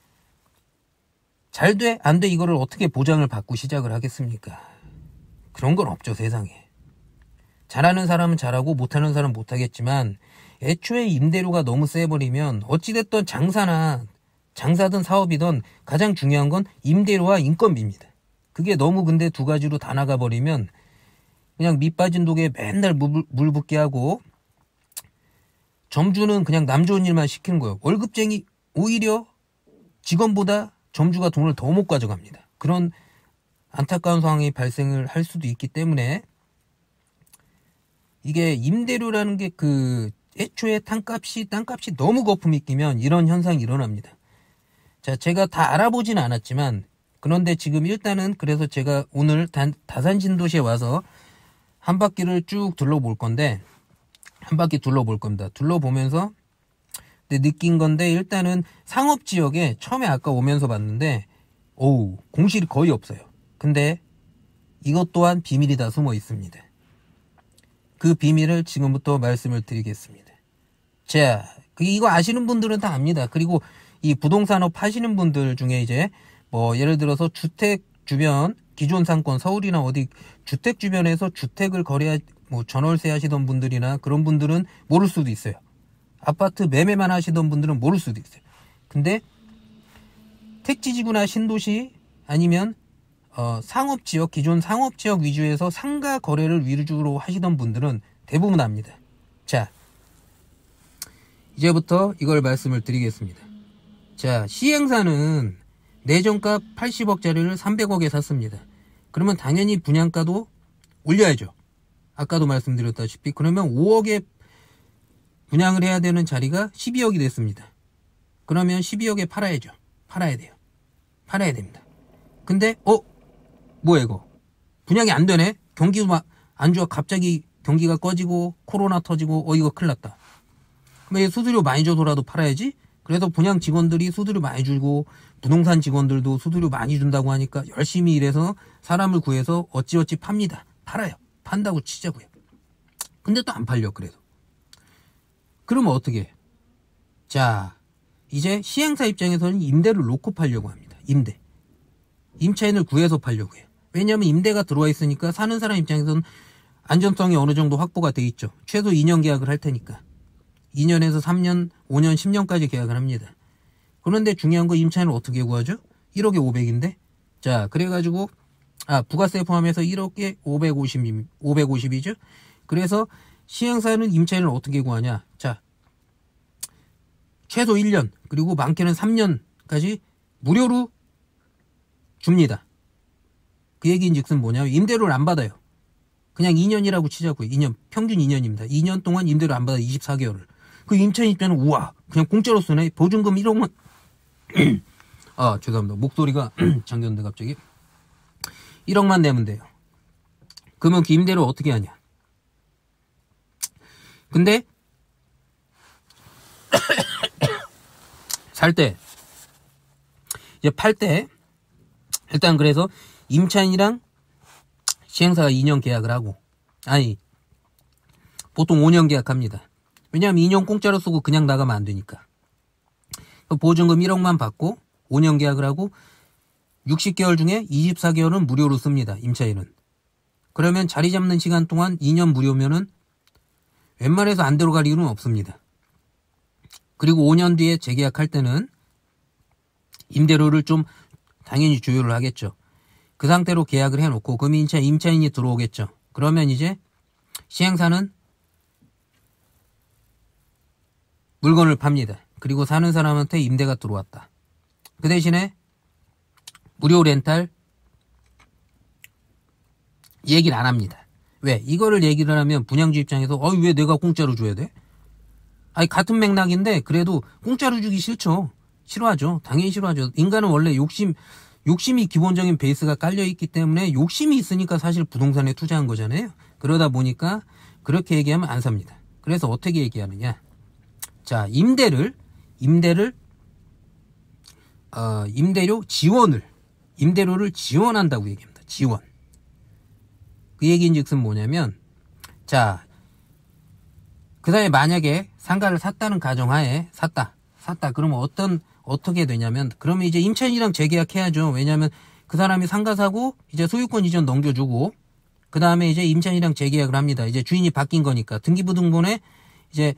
S2: 잘 돼, 안 돼, 이거를 어떻게 보장을 받고 시작을 하겠습니까? 그런 건 없죠, 세상에. 잘하는 사람은 잘하고 못하는 사람은 못하겠지만, 애초에 임대료가 너무 세버리면 어찌됐든 장사든 사업이든 가장 중요한 건 임대료와 인건비입니다. 그게 너무 근데 두 가지로 다 나가버리면 그냥 밑 빠진 독에 맨날 물 붓게 하고, 점주는 그냥 남 좋은 일만 시키는 거예요. 월급쟁이, 오히려 직원보다 점주가 돈을 더 못 가져갑니다. 그런 안타까운 상황이 발생을 할 수도 있기 때문에, 이게 임대료라는 게 애초에 땅값이 너무 거품이 끼면 이런 현상이 일어납니다. 자, 제가 다 알아보진 않았지만, 그런데 지금 일단은 그래서 제가 오늘 다산 신도시에 와서 한 바퀴를 쭉 둘러볼 겁니다. 둘러보면서 느낀 건데, 일단은 상업지역에 처음에 아까 오면서 봤는데, 공실이 거의 없어요. 근데 이것 또한 비밀이 다 숨어 있습니다. 그 비밀을 지금부터 말씀을 드리겠습니다. 자, 이거 아시는 분들은 다 압니다. 그리고 이 부동산업 하시는 분들 중에 이제 뭐 예를 들어서 주택 주변 기존 상권, 서울이나 어디 주택 주변에서 주택을 뭐 전월세 하시던 분들이나 그런 분들은 모를 수도 있어요. 아파트 매매만 하시던 분들은 모를 수도 있어요. 근데 택지지구나 신도시 아니면 상업지역, 기존 상업지역 위주에서 상가 거래를 위주로 하시던 분들은 대부분 압니다. 자, 이제부터 이걸 말씀을 드리겠습니다. 자, 시행사는 내정가 80억짜리를 300억에 샀습니다. 그러면 당연히 분양가도 올려야죠. 아까도 말씀드렸다시피 그러면 5억에 분양을 해야 되는 자리가 12억이 됐습니다. 그러면 12억에 팔아야죠. 팔아야 돼요. 팔아야 됩니다. 근데 뭐야 이거 분양이 안 되네. 경기도 막 안 좋아. 갑자기 경기가 꺼지고 코로나 터지고 이거 큰일 났다. 그럼 수수료 많이 줘서라도 팔아야지. 그래서 분양 직원들이 수수료 많이 주고 부동산 직원들도 수수료 많이 준다고 하니까 열심히 일해서 사람을 구해서 어찌어찌 팝니다. 팔아요. 판다고 치자고요. 근데 또 안 팔려. 그래도 그러면 어떻게 해? 자, 이제 시행사 입장에서는 임대를 놓고 팔려고 합니다. 임차인을 구해서 팔려고 해요. 왜냐하면 임대가 들어와 있으니까 사는 사람 입장에서는 안전성이 어느 정도 확보가 돼 있죠. 최소 2년 계약을 할 테니까 2년에서 3년, 5년, 10년까지 계약을 합니다. 그런데 중요한 거 임차인을 어떻게 구하죠? 1억에 500인데 자, 그래가지고 부가세 포함해서 1억에 550이죠. 그래서 시행사는 임차인을 어떻게 구하냐? 자, 최소 1년 그리고 많게는 3년까지 무료로 줍니다. 그 얘기인즉슨 뭐냐면 임대료를 안 받아요. 그냥 2년이라고 치자고요. 2년, 평균 2년입니다. 2년 동안 임대료 안 받아 24개월을. 그 임차인 입장은 우와 그냥 공짜로 쓰네. 보증금 1억만 죄송합니다. 목소리가 잠겼는데 갑자기 1억만 내면 돼요. 그러면 그 임대료 어떻게 하냐? 근데 살 때 이제 팔 때 일단 그래서 임차인이랑 시행사가 2년 계약을 하고 보통 5년 계약합니다. 왜냐하면 2년 공짜로 쓰고 그냥 나가면 안 되니까. 보증금 1억만 받고 5년 계약을 하고 60개월 중에 24개월은 무료로 씁니다. 임차인은. 그러면 자리 잡는 시간 동안 2년 무료면은 웬만해서 안 들어갈 이유는 없습니다. 그리고 5년 뒤에 재계약할 때는 임대료를 좀 당연히 조율을 하겠죠. 그 상태로 계약을 해놓고 그럼 임차인이 들어오겠죠. 그러면 이제 시행사는 물건을 팝니다. 그리고 사는 사람한테 임대가 들어왔다. 그 대신에 무료 렌탈 얘기를 안 합니다. 왜? 이거를 얘기를 하면 분양주 입장에서 왜 내가 공짜로 줘야 돼? 같은 맥락인데 그래도 공짜로 주기 싫어하죠. 당연히 싫어하죠. 인간은 원래 욕심이 기본적인 베이스가 깔려있기 때문에 욕심이 있으니까 사실 부동산에 투자한 거잖아요. 그러다 보니까 그렇게 얘기하면 안 삽니다. 그래서 어떻게 얘기하느냐? 자, 임대료를 지원한다고 얘기합니다. 지원. 그 얘기인즉슨 뭐냐면, 자, 그 다음에 만약에 상가를 샀다는 가정하에 샀다. 그러면 어떻게 되냐면, 그러면 이제 임차인이랑 재계약해야죠. 왜냐하면 그 사람이 상가 사고 이제 소유권 이전 넘겨주고, 그 다음에 이제 임차인이랑 재계약을 합니다. 이제 주인이 바뀐 거니까 등기부등본에 이제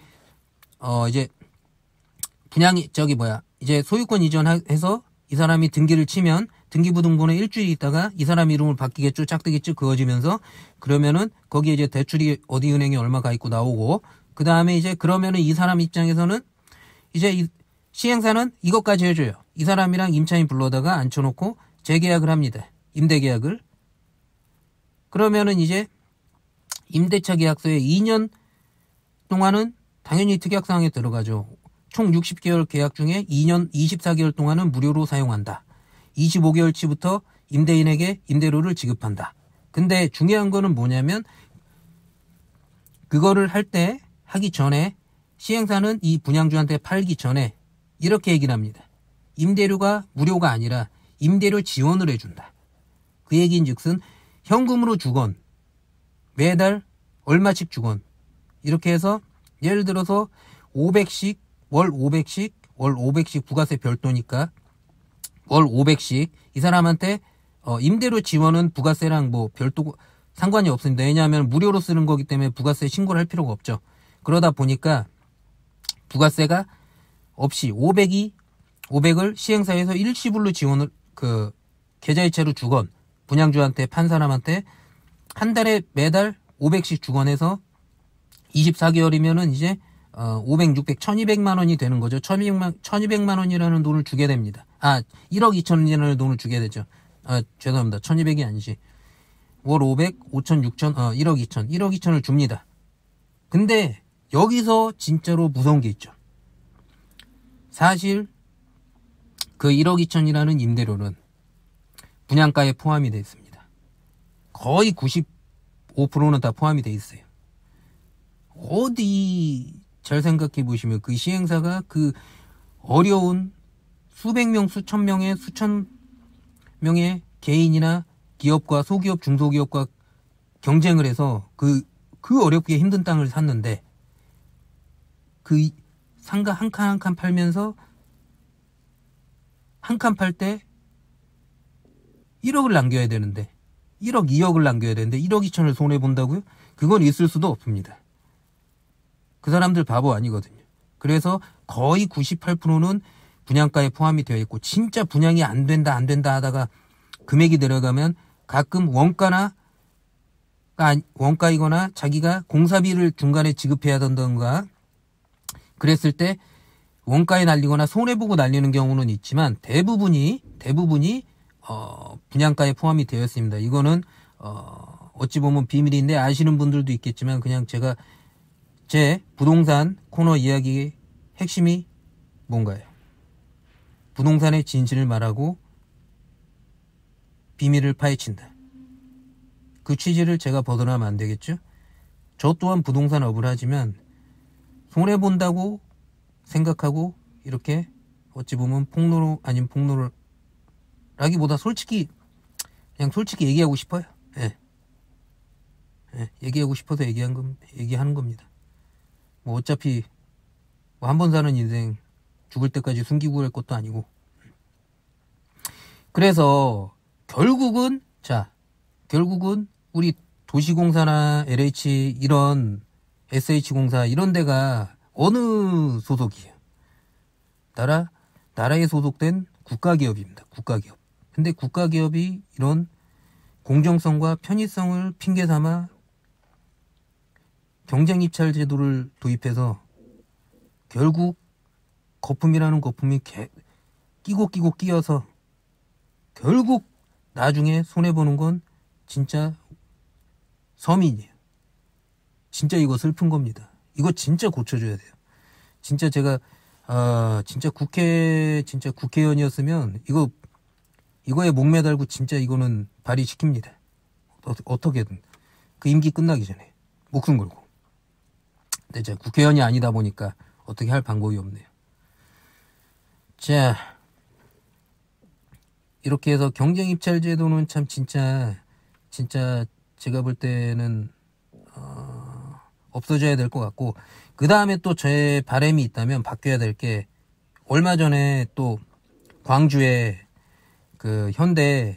S2: 분양이 이제 소유권 이전해서 이 사람이 등기를 치면 등기부등본에 일주일 있다가 이 사람 이름을 바뀌겠죠. 짝대기쭉 그어지면서 그러면은 거기에 이제 대출이 어디 은행에 얼마 가 있고 나오고 그 다음에 이제 그러면은 이 사람 입장에서는 이제 시행사는 이것까지 해줘요. 이 사람이랑 임차인 불러다가 앉혀놓고 재계약을 합니다. 임대계약을. 그러면은 이제 임대차 계약서에 2년 동안은 당연히 특약사항에 들어가죠. 총 60개월 계약 중에 2년 24개월 동안은 무료로 사용한다. 25개월치부터 임대인에게 임대료를 지급한다. 근데 중요한 거는 뭐냐면 그거를 하기 전에 시행사는 이 분양주한테 팔기 전에 이렇게 얘기를 합니다. 임대료가 무료가 아니라 임대료 지원을 해준다. 그 얘기인즉슨 현금으로 주건 매달 얼마씩 주건 이렇게 해서 예를 들어서 500씩 월 500씩 부가세 별도니까 월 500씩 이 사람한테 임대료 지원은 부가세랑 별도 상관이 없습니다. 왜냐하면 무료로 쓰는 거기 때문에 부가세 신고를 할 필요가 없죠. 그러다 보니까 부가세가 없이 500을 시행사에서 일시불로 지원을 계좌이체로 주건 분양주한테 판 사람한테 한 달에 매달 500씩 주건 해서 24개월이면은 이제 500, 600, 1200만 원이 되는 거죠. 1200만 원이라는 돈을 주게 됩니다. 1억 2천이라는 돈을 주게 되죠. 죄송합니다. 1200이 아니지. 월 500, 5천, 6천, 1억 2천. 1억 2천을 줍니다. 근데 여기서 진짜로 무서운 게 있죠. 사실 그 1억 2천이라는 임대료는 분양가에 포함이 되어 있습니다. 거의 95%는 다 포함이 되어 있어요. 어디 잘 생각해 보시면 그 시행사가 그 어려운 수백 명, 수천 명의, 수천 명의 개인이나 기업과 소기업, 중소기업과 경쟁을 해서 그 어렵게 힘든 땅을 샀는데 그 상가 한 칸 한 칸 팔면서 한 칸 팔 때 1억을 남겨야 되는데 1억, 2억을 남겨야 되는데 1억 2천을 손해본다고요? 그건 있을 수도 없습니다. 그 사람들 바보 아니거든요. 그래서 거의 98%는 분양가에 포함이 되어 있고 진짜 분양이 안 된다 하다가 금액이 내려가면 가끔 원가이거나 자기가 공사비를 중간에 지급해야 된다던가 그랬을 때 원가에 날리거나 손해보고 날리는 경우는 있지만 대부분이 분양가에 포함이 되어 있습니다. 이거는 어찌 보면 비밀인데 아시는 분들도 있겠지만 그냥 제가 제 부동산 코너 이야기의 핵심이 뭔가요? 부동산의 진실을 말하고 비밀을 파헤친다. 그 취지를 제가 벗어나면 안 되겠죠? 저 또한 부동산 업을 하지만 손해본다고 생각하고 이렇게 어찌 보면 폭로로 아닌 폭로를 라기보다 그냥 솔직히 얘기하고 싶어요. 예. 얘기하고 싶어서 얘기하는 겁니다. 뭐 어차피 뭐 한 번 사는 인생 죽을 때까지 숨기고 갈 것도 아니고. 그래서 결국은 우리 도시공사나 LH 이런 SH공사 이런 데가 어느 소속이에요? 나라에 소속된 국가기업입니다. 국가기업. 근데 국가기업이 이런 공정성과 편의성을 핑계삼아 경쟁입찰 제도를 도입해서 결국 거품이라는 거품이 끼고 끼어서 결국 나중에 손해보는 건 진짜 서민이에요. 진짜 이거 슬픈 겁니다. 이거 진짜 고쳐줘야 돼요. 진짜 제가 진짜 국회의원이었으면 이거에 목매달고 진짜 이거는 발의시킵니다. 어떻게든 그 임기 끝나기 전에 목숨 걸고. 근데 제가 국회의원이 아니다 보니까 어떻게 할 방법이 없네요. 자, 이렇게 해서 경쟁입찰 제도는 참 진짜 제가 볼 때는 없어져야 될 것 같고, 그 다음에 또 제 바람이 있다면 바뀌어야 될 게, 얼마 전에 또 광주에 그 현대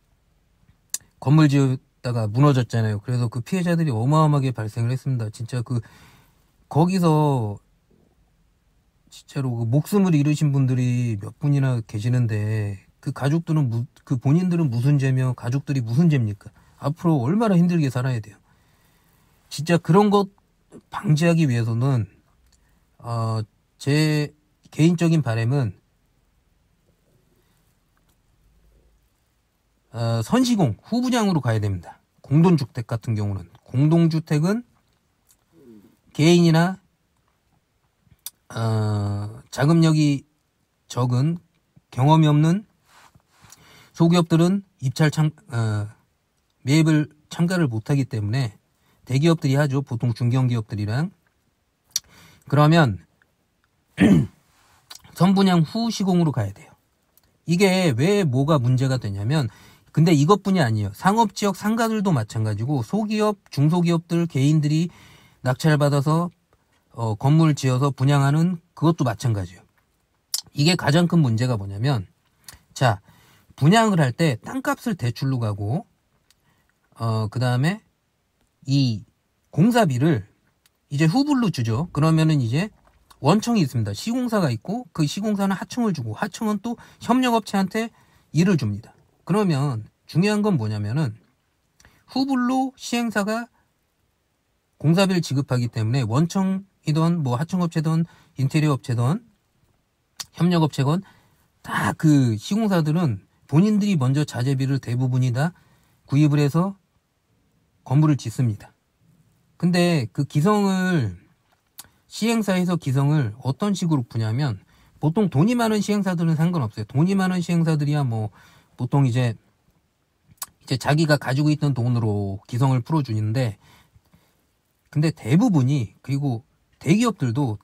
S2: 건물 지었다가 무너졌잖아요. 그래서 그 피해자들이 어마어마하게 발생을 했습니다. 진짜 거기서 진짜로 그 목숨을 잃으신 분들이 몇 분이나 계시는데, 그 가족들은 그 본인들은 무슨 죄며 가족들이 무슨 죄입니까? 앞으로 얼마나 힘들게 살아야 돼요. 진짜 그런 것 방지하기 위해서는 제 개인적인 바람은 선시공 후분양으로 가야 됩니다. 공동주택 같은 경우는 공동주택은 개인이나 자금력이 적은 경험이 없는 소기업들은 매입을 참가를 못하기 때문에 대기업들이 하죠. 보통 중견기업들이랑. 그러면 선분양 후 시공으로 가야 돼요. 이게 왜 뭐가 문제가 되냐면, 근데 이것뿐이 아니에요. 상업지역 상가들도 마찬가지고 소기업, 중소기업들, 개인들이 낙찰받아서 건물 지어서 분양하는 그것도 마찬가지예요. 이게 가장 큰 문제가 뭐냐면, 자, 분양을 할 때 땅값을 대출로 가고 그 다음에 이 공사비를 이제 후불로 주죠. 그러면은 이제 원청이 있습니다. 시공사가 있고 그 시공사는 하청을 주고 하청은 또 협력업체한테 일을 줍니다. 그러면 중요한 건 뭐냐면은 후불로 시행사가 공사비를 지급하기 때문에 원청이 시공이든 뭐 하청업체든 인테리어 업체든 협력업체건 다 그 시공사들은 본인들이 먼저 자재비를 대부분이 다 구입을 해서 건물을 짓습니다. 근데 그 기성을 시행사에서 기성을 어떤 식으로 푸냐면 보통 돈이 많은 시행사들은 상관없어요. 돈이 많은 시행사들이야 뭐 보통 이제 자기가 가지고 있던 돈으로 기성을 풀어주는데 근데 대부분이 그리고 대기업들도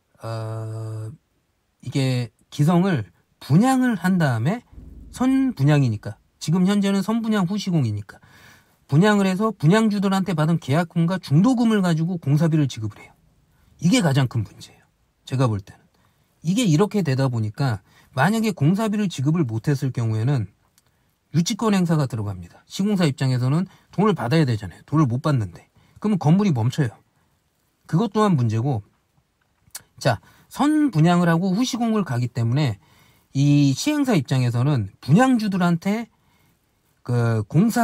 S2: 이게 기성을 분양을 한 다음에 선분양이니까 지금 현재는 선분양 후시공이니까 분양을 해서 분양주들한테 받은 계약금과 중도금을 가지고 공사비를 지급을 해요. 이게 가장 큰 문제예요. 제가 볼 때는. 이게 이렇게 되다 보니까 만약에 공사비를 지급을 못했을 경우에는 유치권 행사가 들어갑니다. 시공사 입장에서는 돈을 받아야 되잖아요. 돈을 못 받는데. 그러면 건물이 멈춰요. 그것 또한 문제고 자 선분양을 하고 후시공을 가기 때문에 이 시행사 입장에서는 분양주들한테 그 공사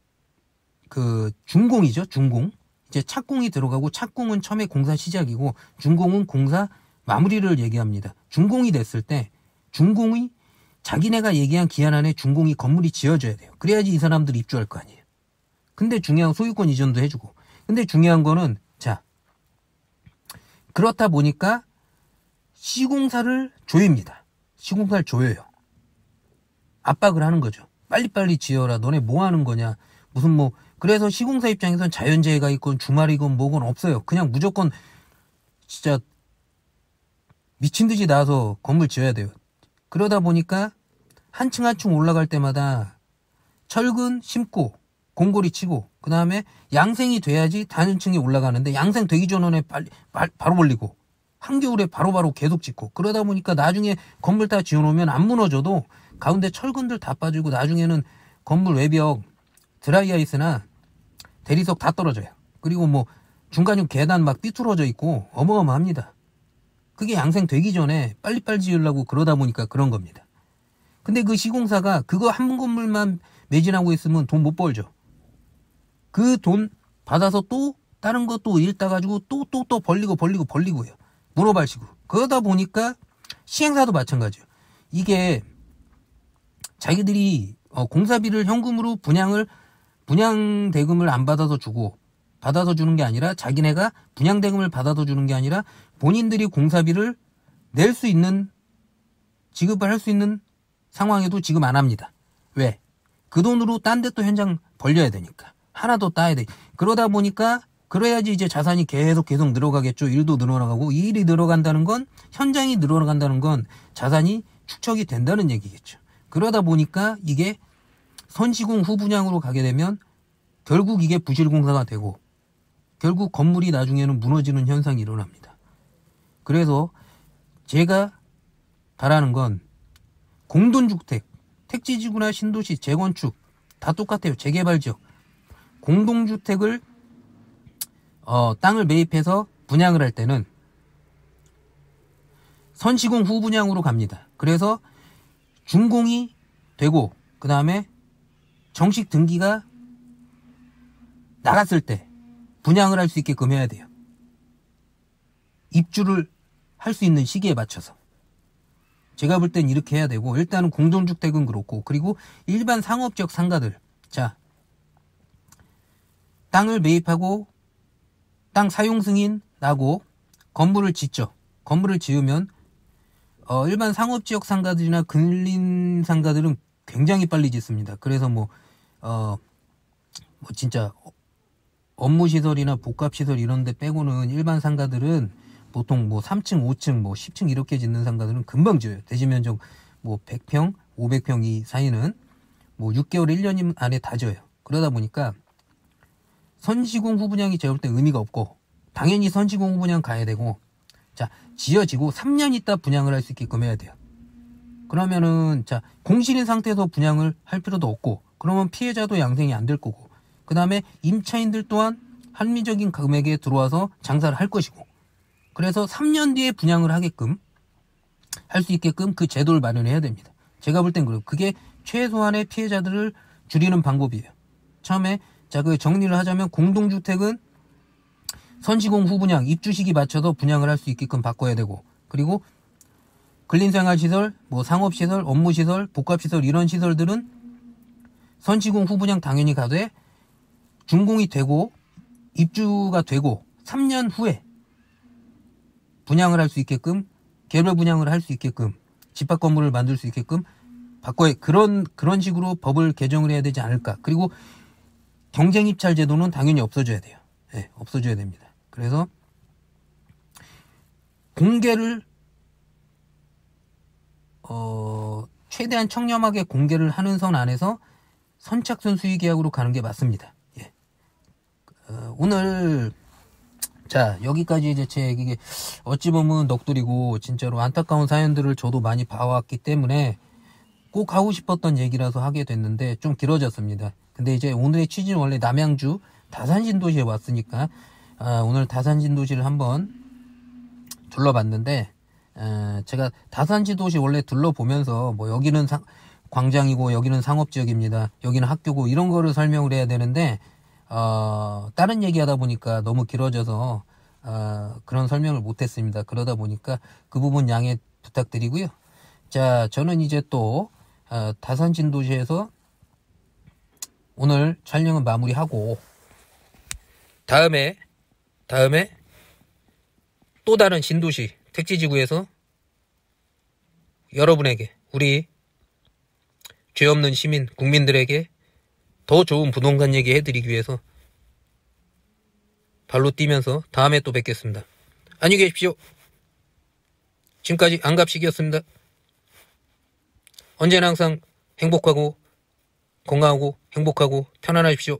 S2: 그 준공이죠. 준공. 이제 착공이 들어가고 착공은 처음에 공사 시작이고 준공은 공사 마무리를 얘기합니다. 준공이 됐을 때 준공이 자기네가 얘기한 기한 안에 준공이 건물이 지어져야 돼요. 그래야지 이 사람들이 입주할 거 아니에요. 근데 중요한 소유권 이전도 해주고. 근데 중요한 거는 자 그렇다 보니까 시공사를 조입니다. 시공사를 조여요. 압박을 하는 거죠. 빨리빨리 지어라. 너네 뭐 하는 거냐. 무슨 뭐 그래서 시공사 입장에서는 자연재해가 있건 주말이건 뭐건 없어요. 그냥 무조건 진짜 미친 듯이 나와서 건물 지어야 돼요. 그러다 보니까 한 층 한 층 올라갈 때마다 철근 심고 공고리 치고 그 다음에 양생이 돼야지 다른 층에 올라가는데 양생 되기 전에 바로 벌리고 한겨울에 바로바로 계속 짓고 그러다 보니까 나중에 건물 다 지어놓으면 안 무너져도 가운데 철근들 다 빠지고 나중에는 건물 외벽 드라이아이스나 대리석 다 떨어져요. 그리고 뭐 중간중 계단 막 삐뚤어져 있고 어마어마합니다. 그게 양생 되기 전에 빨리빨리 지으려고 그러다 보니까 그런 겁니다. 근데 그 시공사가 그거 한 건물만 매진하고 있으면 돈 못 벌죠. 그 돈 받아서 또 다른 것도 일 따가지고 또 벌리고요. 문어발식으로. 그러다 보니까 시행사도 마찬가지예요. 이게 자기들이 공사비를 현금으로 분양 대금을 안 받아서 주는 게 아니라 자기네가 분양 대금을 받아서 주는 게 아니라 본인들이 공사비를 낼 수 있는 지급을 할 수 있는 상황에도 지급 안 합니다. 왜? 그 돈으로 딴 데 또 현장 벌려야 되니까. 하나 더 따야 돼. 그러다 보니까 그래야지 이제 자산이 계속 늘어가겠죠. 일도 늘어나가고 이 일이 늘어간다는 건 현장이 늘어간다는 건 자산이 축적이 된다는 얘기겠죠. 그러다 보니까 이게 선시공 후분양으로 가게 되면 결국 이게 부실공사가 되고 결국 건물이 나중에는 무너지는 현상이 일어납니다. 그래서 제가 바라는 건 공동주택, 택지지구나 신도시, 재건축 다 똑같아요. 재개발지역. 공동주택을 땅을 매입해서 분양을 할 때는 선시공 후분양으로 갑니다. 그래서 준공이 되고 그 다음에 정식 등기가 나갔을 때 분양을 할 수 있게끔 해야 돼요. 입주를 할 수 있는 시기에 맞춰서. 제가 볼 땐 이렇게 해야 되고 일단은 공동주택은 그렇고 그리고 일반 상업지역 상가들 자 땅을 매입하고 땅 사용 승인 나고 건물을 짓죠. 건물을 지으면 일반 상업지역 상가들이나 근린 상가들은 굉장히 빨리 짓습니다. 그래서 뭐 진짜 업무시설이나 복합시설 이런 데 빼고는 일반 상가들은 보통 뭐 3층, 5층, 뭐 10층 이렇게 짓는 상가들은 금방 지어요. 대지면적 뭐 100평, 500평 이 사이는 뭐 6개월, 1년 안에 다 지어요. 그러다 보니까 선시공 후분양이 제가 볼 때 의미가 없고 당연히 선시공 후분양 가야 되고 자 지어지고 3년 있다 분양을 할 수 있게끔 해야 돼요. 그러면은 자 공실인 상태에서 분양을 할 필요도 없고 그러면 피해자도 양생이 안 될 거고 그 다음에 임차인들 또한 합리적인 금액에 들어와서 장사를 할 것이고 그래서 3년 뒤에 분양을 하게끔 할 수 있게끔 그 제도를 마련해야 됩니다. 제가 볼 땐 그래요. 그게 최소한의 피해자들을 줄이는 방법이에요. 처음에 자 그 정리를 하자면 공동주택은 선시공 후분양 입주 시기 맞춰서 분양을 할 수 있게끔 바꿔야 되고, 그리고 근린생활시설, 뭐 상업시설, 업무시설, 복합시설 이런 시설들은 선시공 후분양 당연히 가되 준공이 되고 입주가 되고 3년 후에 분양을 할 수 있게끔, 개별 분양을 할 수 있게끔, 집합 건물을 만들 수 있게끔 바꿔야, 그런 식으로 법을 개정을 해야 되지 않을까. 그리고 경쟁 입찰 제도는 당연히 없어져야 돼요. 네, 없어져야 됩니다. 그래서 공개를 최대한 청렴하게 공개를 하는 선 안에서 선착순 수의 계약으로 가는 게 맞습니다. 예. 오늘 자, 여기까지 이제 제 얘기, 어찌 보면 넋두리고 진짜로 안타까운 사연들을 저도 많이 봐왔기 때문에 꼭 하고 싶었던 얘기라서 하게 됐는데 좀 길어졌습니다. 근데 이제 오늘의 취지는 원래 남양주 다산신도시에 왔으니까 오늘 다산신도시를 한번 둘러봤는데, 제가 다산신도시 원래 둘러보면서 뭐 여기는 광장이고 여기는 상업지역입니다, 여기는 학교고 이런 거를 설명을 해야 되는데 다른 얘기하다 보니까 너무 길어져서 그런 설명을 못했습니다. 그러다 보니까 그 부분 양해 부탁드리고요. 자, 저는 이제 또 다산신도시에서 오늘 촬영은 마무리하고 다음에 또 다른 신도시 택지지구에서 여러분에게, 우리 죄 없는 시민 국민들에게 더 좋은 부동산 얘기 해드리기 위해서 발로 뛰면서 다음에 또 뵙겠습니다. 안녕히 계십시오. 지금까지 안갑식이었습니다. 언제나 항상 행복하고 건강하고 행복하고 편안하십시오.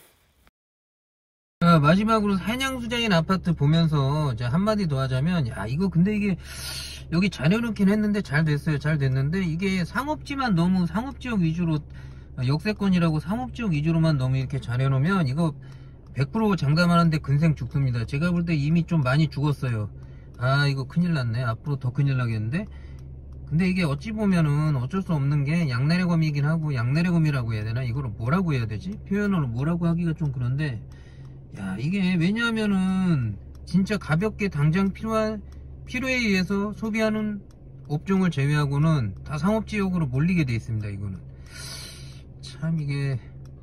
S2: 마지막으로 한양수자인 아파트 보면서 한마디 더 하자면, 야, 이거 근데 이게 여기 잘 해놓긴 했는데 잘 됐어요. 잘 됐는데 이게 상업지만 너무 상업지역 위주로, 역세권이라고 상업지역 위주로만 너무 이렇게 잘 해놓으면 이거 100% 장담하는데 근생 죽습니다. 제가 볼 때 이미 좀 많이 죽었어요. 이거 큰일 났네. 앞으로 더 큰일 나겠는데. 근데 이게 어찌 보면은 어쩔 수 없는 게 양내래검이긴 하고, 양내래검이라고 해야 되나? 이걸 뭐라고 해야 되지? 표현을 뭐라고 하기가 좀 그런데, 야, 이게 왜냐하면은 진짜 가볍게 당장 필요에 의해서 소비하는 업종을 제외하고는 다 상업지역으로 몰리게 돼 있습니다. 이거는 참 이게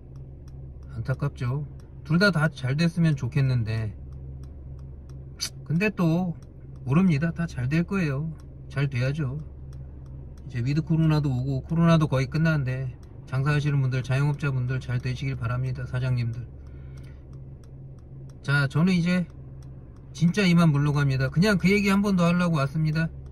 S2: 안타깝죠. 둘 다 잘 됐으면 좋겠는데, 근데 또 모릅니다. 다 잘 될 거예요. 잘 돼야죠. 이제 위드 코로나도 오고, 코로나도 거의 끝났는데 장사하시는 분들, 자영업자분들 잘 되시길 바랍니다. 사장님들. 자, 저는 이제 진짜 이만 물러갑니다. 그냥 그 얘기 한 번 더 하려고 왔습니다.